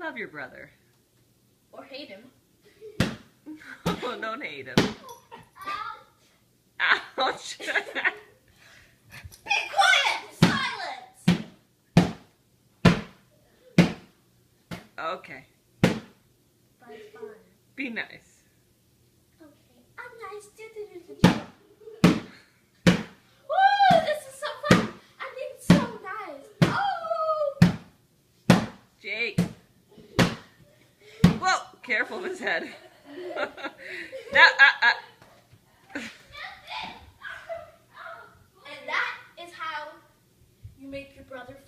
love your brother. Or hate him. Oh, don't hate him. Ouch. Be quiet! Silence! Okay. Bye bye. Be nice. Okay, I'm nice. Woo! This is so fun! I'm being so nice. Oh! Jake. Whoa! Careful of his head. Now, And that is how you make your brother